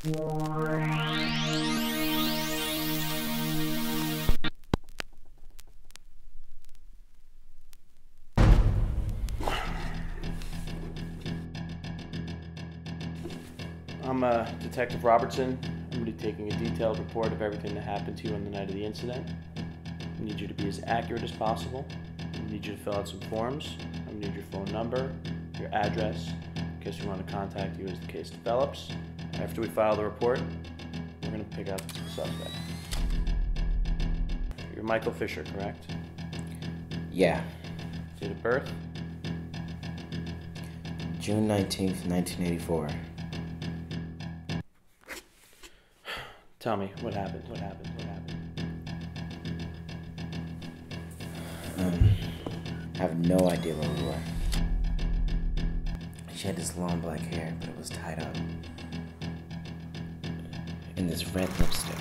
I'm Detective Robertson. I'm going to be taking a detailed report of everything that happened to you on the night of the incident. I need you to be as accurate as possible. I need you to fill out some forms. I need your phone number, your address, in case we want to contact you as the case develops. After we file the report, we're going to pick up the suspect. You're Michael Fisher, correct? Yeah. Date of birth? June 19th, 1984. Tell me, what happened? What happened? What happened? I have no idea where we were. She had this long black hair, but it was tied up. And this red lipstick.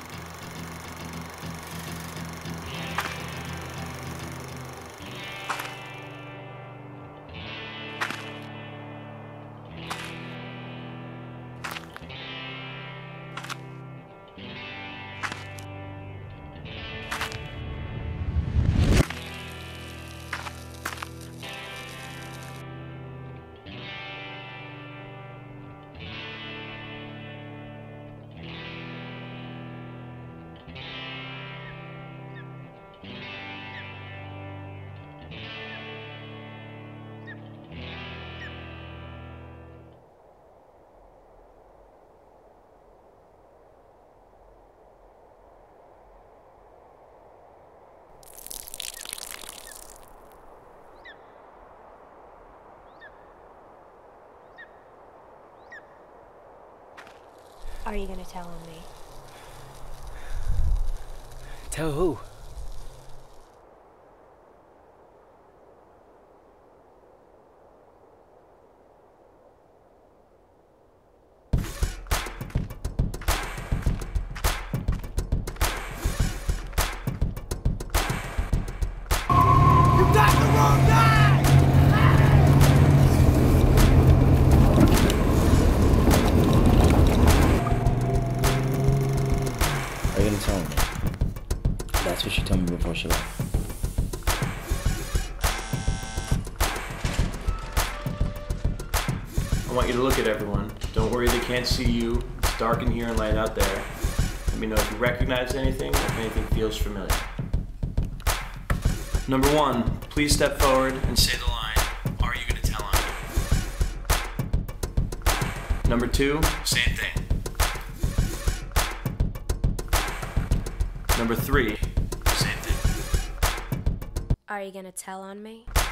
Are you gonna tell on me? Tell who? You got the wrong guy! Are you gonna tell me? That's what she told me before she left. I want you to look at everyone. Don't worry, they can't see you. It's dark in here and light out there. Let me know if you recognize anything, or if anything feels familiar. Number one, please step forward and say the line, "Are you going to tell on me?" Number two, same thing. Number three, same thing. Are you gonna tell on me?